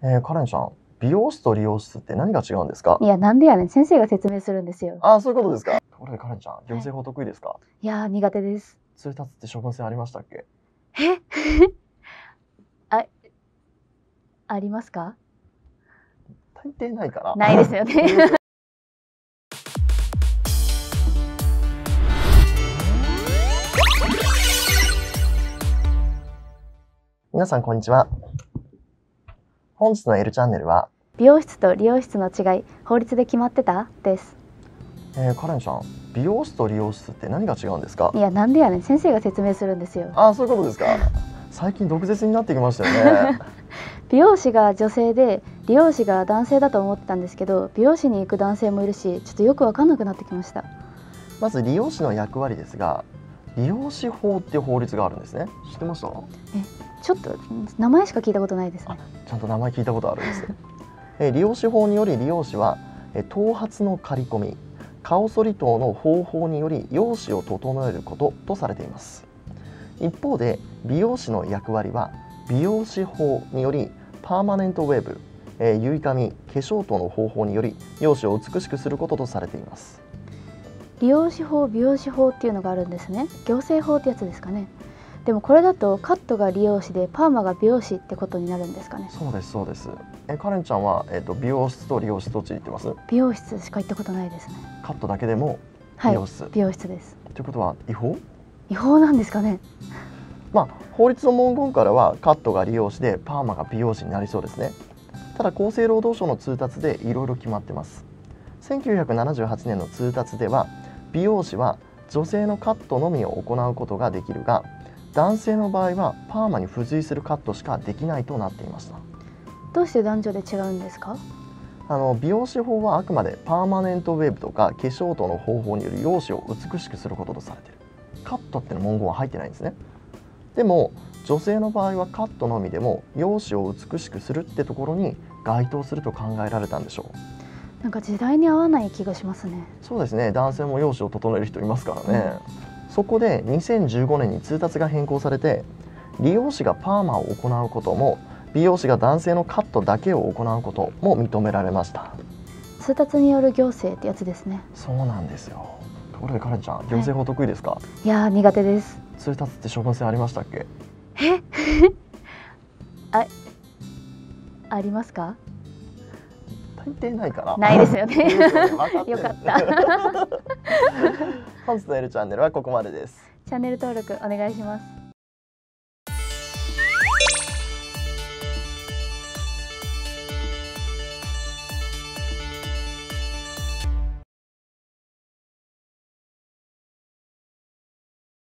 カレンさん、美容室と理容室って何が違うんですか？ いや、なんでやねん。先生が説明するんですよ。 ああ、そういうことですか。ところでカレンちゃん、行政法得意ですか？ いやー、苦手です。 通達って処分制ありましたっけ？ えあ、ありますか？ 大抵ないかな。 ないですよね。 皆さん、こんにちは。本日の L チャンネルは、 美容室と理容室の違い、法律で決まってたです。 カレンさん、美容室と理容室って何が違うんですか？ いや、なんでやねん。先生が説明するんですよ。 ああ、そういうことですか。最近毒舌になってきましたよね。 美容師が女性で、理容師が男性だと思ってたんですけど、美容師に行く男性もいるし、ちょっとよくわかんなくなってきました。 まず理容師の役割ですが、理容師法っていう法律があるんですね。知ってました？ ちょっと名前しか聞いたことないですね。 ちゃんと名前聞いたことあるんです。理容師法により理容師は頭髪の刈り込み、顔剃り等の方法により容姿を整えることとされています。一方で美容師の役割は美容師法によりパーマネントウェーブ、結い髪、化粧等の方法により容姿を美しくすることとされています。 理容師法、美容師法っていうのがあるんですね。行政法ってやつですかね。でもこれだとカットが理容師でパーマが美容師ってことになるんですかね。 そうですそうです。カレンちゃんは、美容室と理容室どっちに行ってます？ 美容室しか行ったことないですね。 カットだけでもはい、 美容室、 美容室です。 ということは違法？ 違法なんですかね。 法律の文言からはカットが理容師でパーマが美容師になりそうですね。ただ厚生労働省の通達でいろいろ決まってます。1978年の通達では美容師は女性のカットのみを行うことができるが、男性の場合はパーマに付随するカットしかできないとなっていました。 どうして男女で違うんですか？ 美容師法はあくまでパーマネントウェーブとか化粧等の方法による容姿を美しくすることとされている。カットっての文言は入ってないんですね。でも女性の場合はカットのみでも容姿を美しくするってところに該当すると考えられたんでしょう。 なんか時代に合わない気がしますね。 そうですね。男性も容姿を整える人いますからね。そこで2015年に通達が変更されて、理容師がパーマを行うことも美容師が男性のカットだけを行うことも認められました。 通達による行政ってやつですね。 そうなんですよ。ところでカレンちゃん、行政法得意ですか？ いやー、苦手です。 通達って処分制ありましたっけ？ あ、ありますか？ 大抵ないかな。 ないですよね。 よかった。 本日の L チャンネルはここまでです。 チャンネル登録お願いします。